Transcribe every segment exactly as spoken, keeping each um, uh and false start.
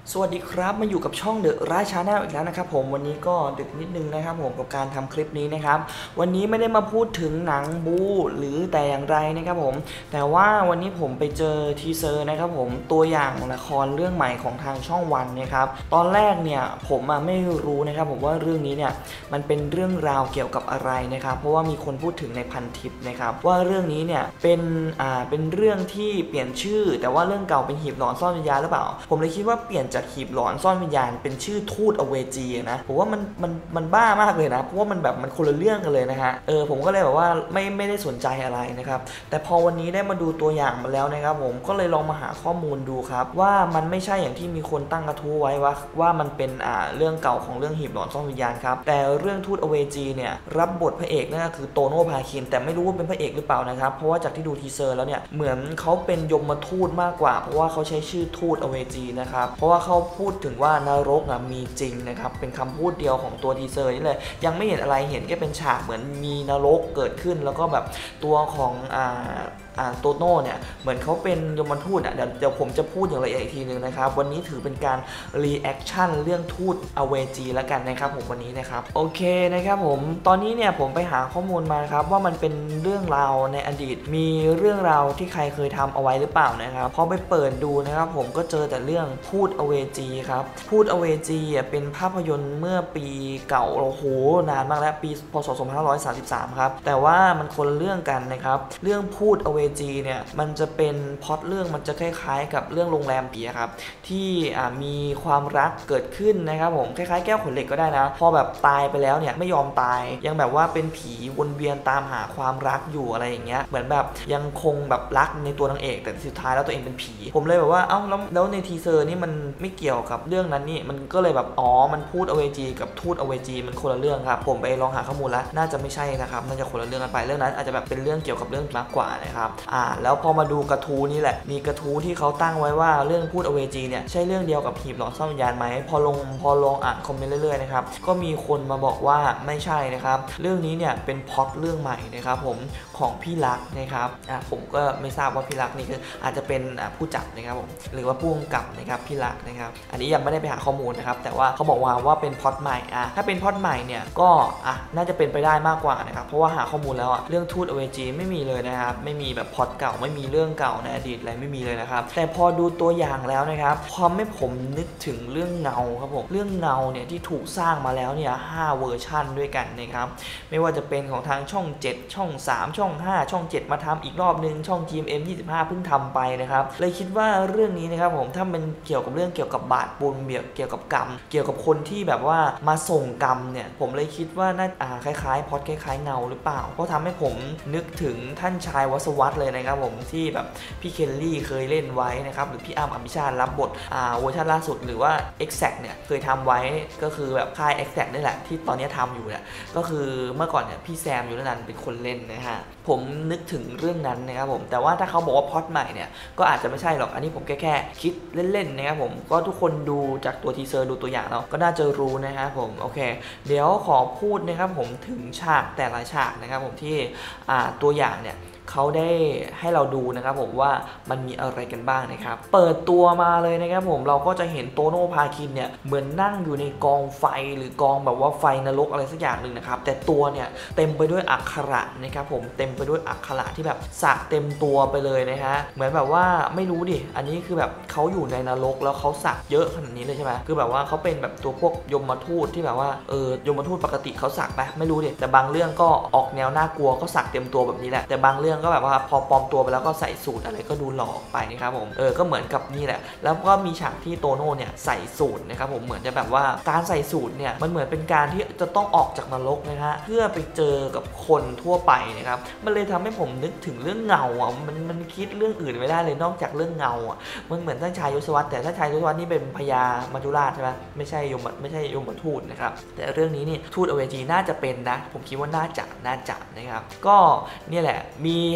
สวัสดีครับมาอยู่กับช่องเดอะราชาแนลอีกแล้วนะครับผมวันนี้ก็ดึกนิดนึงนะครับผมกับการทำคลิปนี้นะครับวันนี้ไม่ได้มาพูดถึงหนังบู๊หรือแต่อย่างไรนะครับผมแต่ว่าวันนี้ผมไปเจอทีเซอร์นะครับผมตัวอย่างละครเรื่องใหม่ของทางช่องวันนะครับตอนแรกเนี่ยผมไม่รู้นะครับผมว่าเรื่องนี้เนี่ยมันเป็นเรื่องราวเกี่ยวกับอะไรนะครับเพราะว่ามีคนพูดถึงในพันทิปนะครับว่าเรื่องนี้เนี่ยเป็นอ่าเป็นเรื่องที่เปลี่ยนชื่อแต่ว่าเรื่องเก่าเป็นหีบหลอนซ่อนวิญญาณหรือเปล่าผมเลยคิดว่าเปลี่ยนจากหีบหลอนซ่อนวิญญาณเป็นชื่อทูตอเวจีนะผมว่ามันมันมันบ้ามากเลยนะเพราะว่ามันแบบมันคนละเรื่องกันเลยนะฮะเออผมก็เลยแบบว่าไม่ไม่ได้สนใจอะไรนะครับแต่พอวันนี้ได้มาดูตัวอย่างมาแล้วนะครับผมก็เลยลองมาหาข้อมูลดูครับว่ามันไม่ใช่อย่างที่มีคนตั้งกระทู้ไว้ว่าว่ามันเป็นอ่าเรื่องเก่าของเรื่องหีบหลอนซ่อนวิญญาณครับแต่เรื่องทูตอเวจีเนี่ยรับบทพระเอกนั่นก็คือโตโน่พาคินแต่ไม่รู้ว่าเป็นพระเอกหรือเปล่านะครับเพราะว่าจากที่ดูทีเซอร์แล้วเนี่ยเหมือนเขาเป็นยมทูตมากกว่าเพราะว่าเขาใช้ชื่อทูตอเวจีนะครับเพราะว่าเขาพูดถึงว่านรกมีจริงนะครับเป็นคำพูดเดียวของตัวทีเซอร์นี่เลยยังไม่เห็นอะไรเห็นแค่เป็นฉากเหมือนมีนรกเกิดขึ้นแล้วก็แบบตัวของอ่าโตโน่เนี่ยเหมือนเขาเป็นยมทูตอ่ะเดี๋ยวเดี๋ยวผมจะพูดอย่างละเอียดอีกทีนึงนะครับวันนี้ถือเป็นการรีแอคชั่นเรื่องทูตอเวจีแล้วกันนะครับผมวันนี้นะครับโอเคนะครับผมตอนนี้เนี่ยผมไปหาข้อมูลมาครับว่ามันเป็นเรื่องราวในอดีตมีเรื่องราวที่ใครเคยทำเอาไว้หรือเปล่านะครับพอไปเปิดดูนะครับผมก็เจอแต่เรื่องทูตอเวจีครับทูตอเวจีเป็นภาพยนตร์เมื่อปีเก่าโอ้โหนานมากแล้วปีพศสองพันห้าร้อยสามสิบสามครับแต่ว่ามันคนละเรื่องกันนะครับเรื่องพูดอเวจีเนี่ยมันจะเป็นพล็อตเรื่องมันจะคล้ายๆกับเรื่องโรงแรมผีครับที่มีความรักเกิดขึ้นนะครับผมคล้ายๆแก้วขนเหล็กก็ได้นะพอแบบตายไปแล้วเนี่ยไม่ยอมตายยังแบบว่าเป็นผีวนเวียนตามหาความรักอยู่อะไรอย่างเงี้ยเหมือนแบบยังคงแบบรักในตัวนางเอกแต่สุดท้ายแล้วตัวเองเป็นผีผมเลยแบบว่าเอ้าแล้วแล้วในทีเซอร์นี่มันไม่เกี่ยวกับเรื่องนั้นนี่มันก็เลยแบบอ๋อมันพูดอเวจีกับทูตอเวจีมันคนละเรื่องครับผมไปลองหาข้อมูลแล้วน่าจะไม่ใช่นะครับน่าจะคนละเรื่องกันไปเรื่องนั้นอาจจะแบบเป็นเรื่องเกี่ยวกับเรื่องมากกว่านะครับอ่าแล้วพอมาดูกระทู้นี่แหละมีกระทู้ที่เขาตั้งไว้ว่าเรื่องพูดอเวจีเนี่ยใช่เรื่องเดียวกับหีบหลอนซ่อนวิญญาณไหมพอลงพอลองอ่านคอมเมนต์เรื่อยๆนะครับก็มีคนมาบอกว่าไม่ใช่นะครับเรื่องนี้เนี่ยเป็นพล็อตเรื่องใหม่นะครับผมของพี่รักนะครับอ่าผมก็ไม่ทราบว่าพี่รักนี่คืออาจจะเป็นผู้จัดนะครับผมหรือว่าผู้กำกับนะครับพี่รักนะครับอันนี้ยังไม่ได้ไปหาข้อมูลนะครับแต่ว่าเขาบอกว่าว่าเป็นพล็อตใหม่อ่ะถ้าเป็นพล็อตใหม่เนี่ยก็อ่ะน่าจะเป็นไปได้มากกว่านะครับเพราะว่าหาข้อมูลแล้วอ่ะเรื่องทูตอเวจีไม่มีเลยนะครับไม่มีแบบพล็อตเก่าไม่มีเรื่องเก่าในอดีตอะไรไม่มีเลยนะครับแต่พอดูตัวอย่างแล้วนะครับพอให้ผมนึกถึงเรื่องเงาครับผมเรื่องเงาเนี่ยที่ถูกสร้างมาแล้วเนี่ยห้าเวอร์ชันด้วยกันนะครับไม่ว่าจะเป็นของทางช่องเจ็ดช่องสามช่องห้าช่องเจ็ดมาทำอีกรอบนึงช่อง จี เอ็ม เอ็ม ยี่สิบห้าเพิ่งทำไปนะครับเลยคิดว่าเรื่องนี้นะครับผมถ้ามันเกี่ยวกับเรื่องเกี่ยวกับบาปบุญเกี่ยวกับกรรมเกี่ยวกับคนที่แบบว่ามาส่งกรรมเนี่ยผมเลยคิดว่าน่าอ่าคล้ายๆพอดคล้ายๆเงาหรือเปล่าเพราะทำให้ผมนึกถึงท่านชายวสวัตเลยนะครับผมที่แบบพี่เคลลี่เคยเล่นไว้นะครับหรือพี่อ้ำอภิชาติรับบทอ่าเวอร์ชันล่าสุดหรือว่า Exact เนี่ยเคยทำไว้ก็คือแบบค่าย Exact นี่แหละที่ตอนนี้ทำอยู่เนี่ยก็คือเมื่อก่อนเนี่ยพี่แซมยุรนันท์เป็นคนเล่นนะฮะผมนึกถึงเรื่องนั้นนะครับผมแต่ว่าถ้าเขาบอกว่าพล็อตใหม่เนี่ยก็อาจจะไม่ใช่หรอกอันนี้ผมแค่แค่คิดเล่นๆนะครับผมก็ทุกคนดูจากตัวทีเซอร์ดูตัวอย่างเนาะก็น่าจะรู้นะครับผมโอเคเดี๋ยวขอพูดนะครับผมถึงฉากแต่ละฉากนะครับผมที่อ่าตัวอย่างเนี่ยเขาได้ให้เราดูนะครับผมว่ามันมีอะไรกันบ้างนะครับเปิดตัวมาเลยนะครับผมเราก็จะเห็นโตโน่พาคินเนี่ยเหมือนนั่งอยู่ในกองไฟหรือกองแบบว่าไฟนรกอะไรสักอย่างหนึ่งนะครับแต่ตัวเนี่ยเต็มไปด้วยอักขระนะครับผมเต็มไปด้วยอักขระที่แบบสักเต็มตัวไปเลยนะฮะเหมือนแบบว่าไม่รู้ดิอันนี้คือแบบเขาอยู่ในนรกแล้วเขาสักเยอะขนาดนี้เลยใช่ไหมคือแบบว่าเขาเป็นแบบตัวพวกยมทูตที่แบบว่าเออยมทูตปกติเขาสักไหมไม่รู้ดิแต่บางเรื่องก็ออกแนวน่ากลัวก็สักเต็มตัวแบบนี้แหละแต่บางเรื่องก็แบบว่าพอปลอมตัวไปแล้วก็ใส่สูทอะไรก็ดูหล่อไปนะครับผมเออก็เหมือนกับนี่แหละแล้วก็มีฉากที่โตโน่เนี่ยใส่สูทนะครับผมเหมือนจะแบบว่าการใส่สูทเนี่ยมันเหมือนเป็นการที่จะต้องออกจากนรกนะฮะเพื่อไปเจอกับคนทั่วไปนะครับมันเลยทำให้ผมนึกถึงเรื่องเงาอ่ะมันมันคิดเรื่องอื่นไม่ได้เลยนอกจากเรื่องเงาอ่ะมันเหมือนท่านชายยศวรรษแต่ท่านชายยศวรรษนี่เป็นพญามัจจุราชใช่ไหมไม่ใช่ยมไม่ใช่ยมทูตนะครับแต่เรื่องนี้นี่ทูตอเวจีน่าจะเป็นนะผมคิดว่าน่าจะน่าจะนะครับก็นี่แหละมีให้เห็นแค่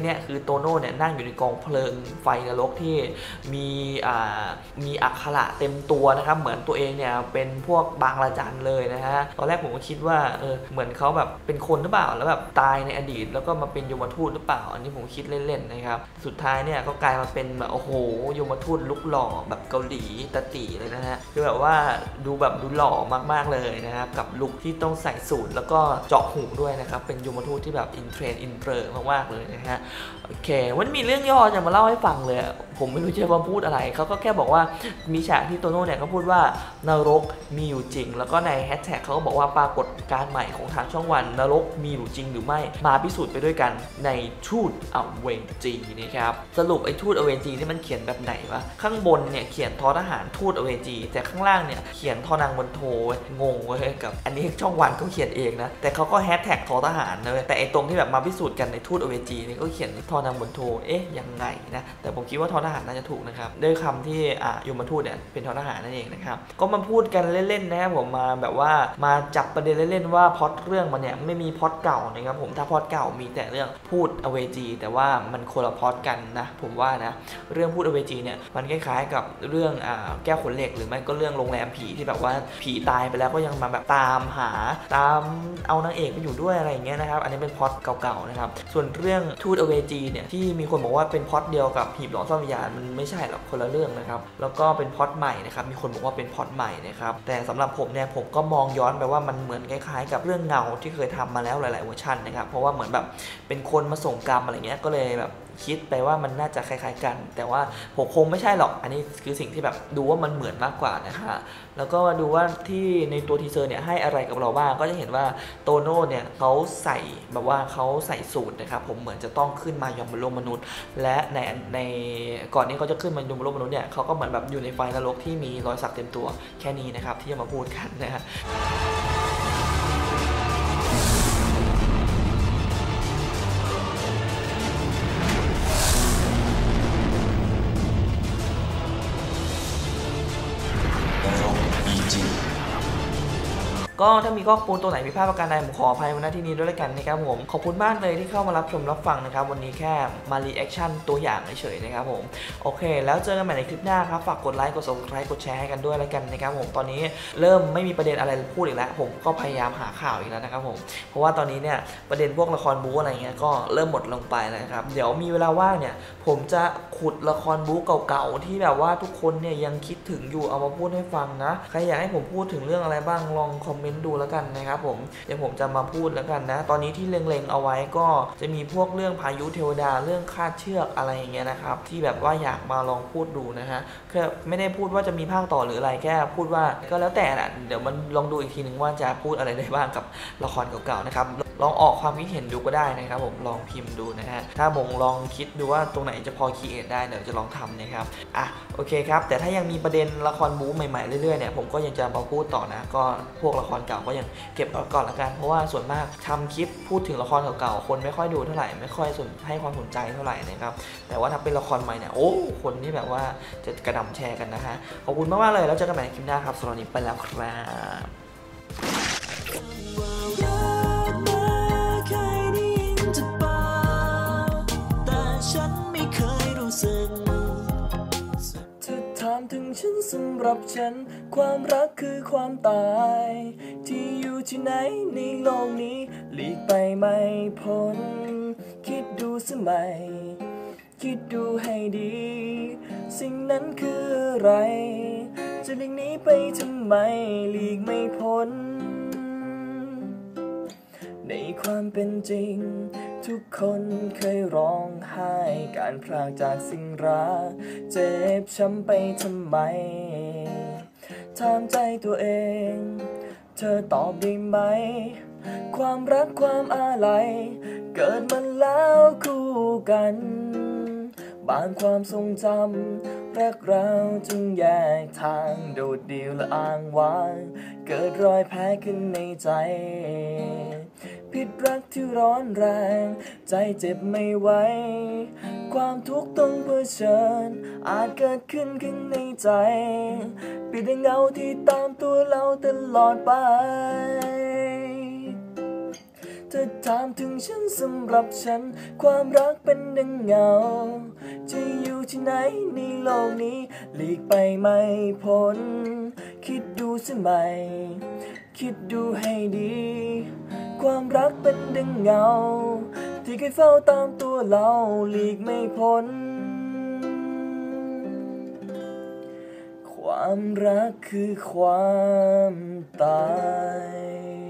นนี้คือโตโน่เนี่ยนั่งอยู่ในกองเพลิงไฟนรกที่มีอ่ามีอักขระเต็มตัวนะครับเหมือนตัวเองเนี่ยเป็นพวกบางระจันเลยนะฮะตอนแรกผมก็คิดว่าเออเหมือนเขาแบบเป็นคนหรือเปล่าแล้วแบบตายในอดีตแล้วก็มาเป็นยมทูตหรือเปล่าอันนี้ผมคิดเล่นๆนะครับสุดท้ายเนี่ยก็กลายมาเป็นแบบโอ้โหยมทูตลุกหล่อแบบเกาหลีตะตีเลยนะฮะคือแบบว่าดูแบบดูหล่อมากๆเลยนะครับกับลุคที่ต้องใส่สูทแล้วก็เจาะหูด้วยนะครับเป็นยมทูตที่แบบอินเทรนด์อินเตอร์มากๆเลยนะฮะโอเควันมีเรื่องย่อจะมาเล่าให้ฟังเลยผมไม่รู้จะมาพูดอะไรเขาก็แค่บอกว่ามีฉากที่โตโน่เนี่ยก็พูดว่านรกมีอยู่จริงแล้วก็ในแฮชแท็กเขาก็บอกว่าปรากฏการณ์ใหม่ของทางช่องวันนรกมีอยู่จริงหรือไม่มาพิสูจน์ไปด้วยกันในทูตอเวนจีนะครับสรุปไอ้ทูตอเวนจีที่มันเขียนแบบไหนวะข้างบนเนี่ยเขียนทอทหารทูตอเวนจีแต่ข้างล่างเนี่ยเขียนทอนางบนโทงงเว้ยกับอันนี้ช่องวันเขาเขียนเองนะแต่เขาก็แฮชแท็กทอทหารนะเว้ยแต่ไอ้ตรงที่แบบมาพิสูจน์กันในทูตอเวนจีนี่ก็เขียนทอนางบนโทเอ๊ะยังไงนะแต่ผมคิดว่าทอทหารน่าจะถูกนะครับด้วยคำที่อ่ะยมทูตเนี่ยเป็นทอทหารนั่นเองนะครับก็มาพูดกันเล่นๆนะครับผมมาแบบว่ามาจับประเด็นเล่นๆว่าพล็อตเรื่องมันเนี่ยไม่มีพล็อตเก่านะครับผมถ้าพล็อตเก่ามีแต่เรื่องพูดอเวจีแต่ว่ามันคนละพล็อตกันนะผมว่านะเรื่องพูดอเวจีเนี่ยมันคล้ายๆกับเรื่องอ่าแก้วขนเหล็กหรือไม่ก็เรื่องโรงแรมผีที่แบบว่าผีตายไปแล้วก็ยังมาแบบตามหาตามเอานางเอกไปอยู่ด้วยอะไรอย่างเงี้ยนะครับอันนี้เป็นพล็อตเก่าๆนะครับส่วนเรื่องทูตอเวจีเนี่ยที่มีคนบอกว่าเป็นพล็อตเดียวกับหีบหลอนซ่อนวิญญาณมันไม่ใช่หรอกคนละเรื่องนะครับแล้วก็เป็นพล็อตใหม่นะครับมีคนบอกว่าเป็นพล็อตใหม่นะครับแต่สำหรับผมเนี่ยผมก็มองย้อนไปว่ามันเหมือนคล้ายๆกับเรื่องเงาที่เคยทำมาแล้วหลายๆเวอร์ชันนะครับเพราะว่าเหมือนแบบเป็นคนมาส่งกรรมอะไรเงี้ยก็เลยแบบคิดไปว่ามันน่าจะคล้ายๆกันแต่ว่าผมคงไม่ใช่หรอกอันนี้คือสิ่งที่แบบดูว่ามันเหมือนมากกว่านะฮะแล้วก็มาดูว่าที่ในตัวทีเซอร์เนี่ยให้อะไรกับเราบ้างก็จะเห็นว่าโตโน่เนี่ยเขาใส่แบบว่าเขาใส่สูทนะครับผมเหมือนจะต้องขึ้นมายอมบนโลกมนุษย์และในในก่อนนี้เขาจะขึ้นมายอมบนโลกมนุษย์เนี่ยเขาก็เหมือนแบบอยู่ในไฟนรกที่มีรอยสักเต็มตัวแค่นี้นะครับที่จะมาพูดกันนะฮะก็ถ้ามีข้อมูลตัวไหนผิดพลาดประการใดผมขออภัยมาณที่นี้ด้วยกันนะครับผมขอบคุณมากเลยที่เข้ามารับชมรับฟังนะครับวันนี้แค่มารีแอคชั่นตัวอย่างเฉยๆนะครับผมโอเคแล้วเจอกันใหม่ในคลิปหน้าครับฝากกดไลค์กด ซับสไครบ์ กดแชร์ให้กันด้วยแล้วกันนะครับผมตอนนี้เริ่มไม่มีประเด็นอะไรพูดอีกแล้วผมก็พยายามหาข่าวอีกแล้วนะครับผมเพราะว่าตอนนี้เนี่ยประเด็นพวกละครบู๊อะไรเงี้ยก็เริ่มหมดลงไปนะครับเดี๋ยวมีเวลาว่างเนี่ยผมจะขุดละครบู๊เก่าๆที่แบบว่าทุกคนเนี่ยยังคิดถึงอยู่เอามาพูดให้ฟังนะใครอยากให้ผมพูดถึงเรื่องอะไรบ้างลองคอมเมนต์ดูแล้วกันนะครับผมเดี๋ยวผมจะมาพูดแล้วกันนะตอนนี้ที่เล็งๆเอาไว้ก็จะมีพวกเรื่องพายุเทวดาเรื่องคาดเชือกอะไรอย่างเงี้ยนะครับที่แบบว่าอยากมาลองพูดดูนะฮะแค่ไม่ได้พูดว่าจะมีภาคต่อหรืออะไรแค่พูดว่าก็แล้วแต่ละเดี๋ยวมันลองดูอีกทีนึงว่าจะพูดอะไรได้บ้างกับละครเก่าๆนะครับลองออกความคิดเห็นดูก็ได้นะครับผมลองพิมพ์ดูนะฮะถ้าผมลองคิดดูว่าตรงไหนจะพอคิดได้เดี๋ยวจะลองทำนะครับอ่ะโอเคครับแต่ถ้ายังมีประเด็นละครบู๊ใหม่ๆเรื่อยๆเนี่ยผมก็ยังจะมาพูดต่อนะก็พวกละครเก่าก็ยังเก็บเอาก่อนละกันเพราะว่าส่วนมากทำคลิปพูดถึงละครเก่าๆคนไม่ค่อยดูเท่าไหร่ไม่ค่อยสนให้ความสนใจเท่าไหร่นะครับแต่ว่าถ้าเป็นละครใหม่เนี่ยโอ้คนที่แบบว่าจะกระหน่ำแชร์กันนะฮะขอบคุณมากๆเลยแล้วเจอกันใหม่ในคลิปหน้าครับสำหรับวันนี้ไปแล้วครับถึงฉันสำหรับฉันความรักคือความตายที่อยู่ที่ไหนในโลกนี้หลีกไปไม่พ้นคิดดูสมัยคิดดูให้ดีสิ่งนั้นคืออะไรจะหลีกหนีไปทำไมหลีกไม่พ้นในความเป็นจริงทุกคนเคยร้องไห้การพรากจากสิ่งรักเจ็บช้ำไปทำไมถามใจตัวเองเธอตอบได้ไหมความรักความอาลัยเกิดมาแล้วคู่กันบางความทรงจำรักเราจึงแยกทางโดดเดี่ยวและอ้างว้างเกิดรอยแผลขึ้นในใจพิษรักที่ร้อนแรงใจเจ็บไม่ไหวความทุกข์ต้องเผชิญอาจเกิดขึ้นขึ้นในใจปิดเงาที่ตามตัวเราตลอดไปเธอถามถึงฉันสำหรับฉันความรักเป็นดังเงาจะอยู่ที่ไหนในโลกนี้หลีกไปไม่พ้นคิดดูสิไหมคิดดูให้ดีความรักเป็นดังเงาที่เคยเฝ้าตามตัวเราหลีกไม่พ้นความรักคือความตาย